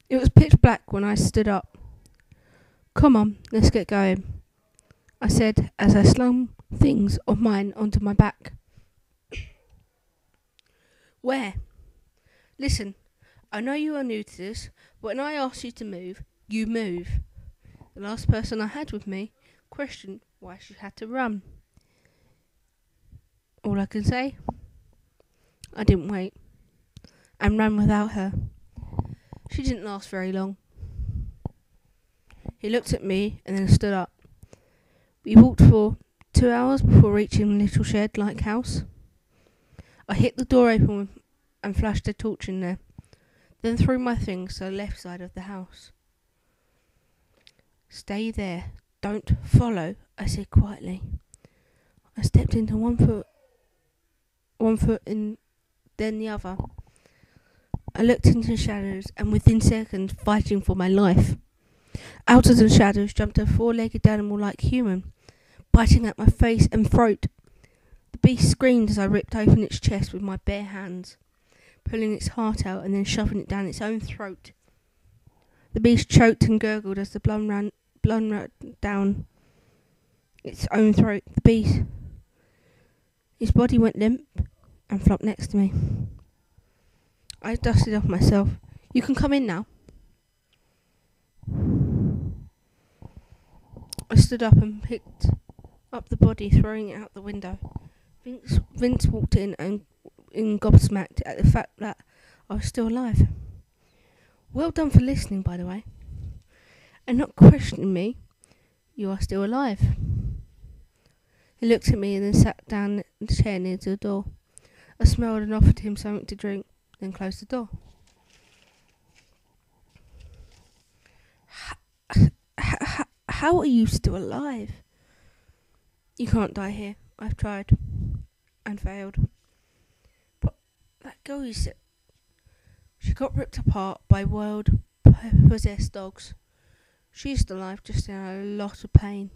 It was pitch black when I stood up. "Come on, let's get going," I said as I slung things of mine onto my back. "Where?" "Listen, I know you are new to this, but when I ask you to move, you move." The last person I had with me questioned why she had to run. All I can say, I didn't wait and ran without her. She didn't last very long. He looked at me and then stood up. We walked for 2 hours before reaching the little shed-like house. I hit the door open and flashed a torch in there, then threw my things to the left side of the house. "Stay there. Don't follow," I said quietly. I stepped into one foot in, then the other. I looked into the shadows and within seconds, fighting for my life. Out of the shadows jumped a four-legged animal like human, biting at my face and throat. The beast screamed as I ripped open its chest with my bare hands, pulling its heart out and then shoving it down its own throat. The beast choked and gurgled as the blood ran down its own throat. His body went limp and flopped next to me. I dusted off myself. "You can come in now." I stood up and picked up the body, throwing it out the window. Vince walked in and gobsmacked at the fact that I was still alive. "Well done for listening, by the way, and not questioning me. You are still alive." He looked at me and then sat down in the chair near to the door. I smiled and offered him something to drink, then closed the door. How are you still alive?" "You can't die here. I've tried and failed." "But that girl you said, she got ripped apart by wild, possessed dogs. She's still alive, just in a lot of pain."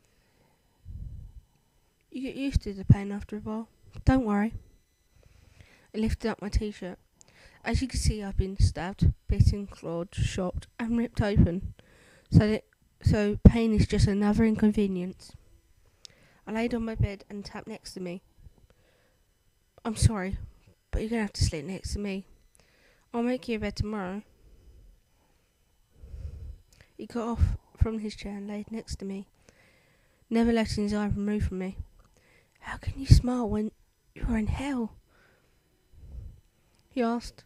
"You get used to the pain after a while. Don't worry." I lifted up my t-shirt. As you can see, I've been stabbed, bitten, clawed, shot, and ripped open. So pain is just another inconvenience. I laid on my bed and tapped next to me. "I'm sorry, but you're going to have to sleep next to me. I'll make you a bed tomorrow." He got off from his chair and laid next to me, never letting his eye remove from me. "How can you smile when you're in hell?" he asked.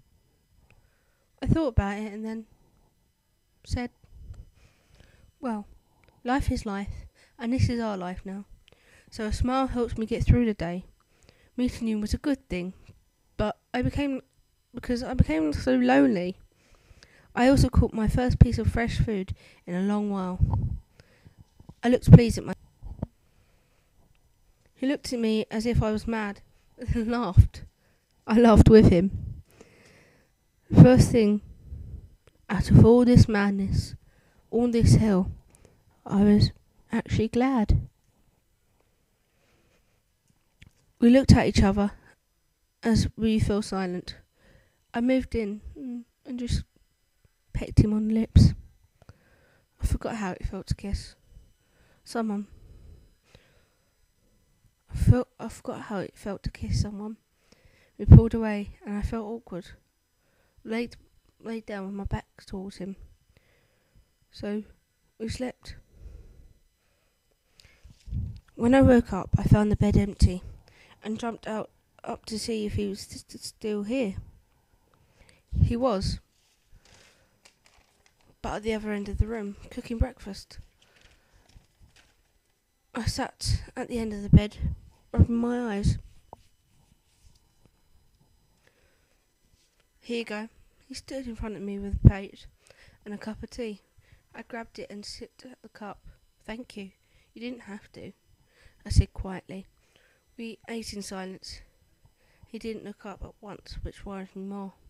I thought about it and then said, "Well, life is life, and this is our life now. So a smile helps me get through the day. Meeting you was a good thing, but because I became so lonely. I also caught my first piece of fresh food in a long while." I looked pleased at my. He looked at me as if I was mad, and laughed. I laughed with him. First thing, out of all this madness, all this hell, I was actually glad. We looked at each other as we fell silent. I moved in and just pecked him on the lips. I forgot how it felt to kiss someone. I forgot how it felt to kiss someone. We pulled away and I felt awkward. Laid down with my back towards him. So we slept. When I woke up, I found the bed empty and jumped up to see if he was still here. He was, but at the other end of the room, cooking breakfast. I sat at the end of the bed, rubbing my eyes. "Here you go." He stood in front of me with a plate and a cup of tea. I grabbed it and sipped at the cup. "Thank you. You didn't have to," I said quietly. We ate in silence. He didn't look up at once, which worried me more.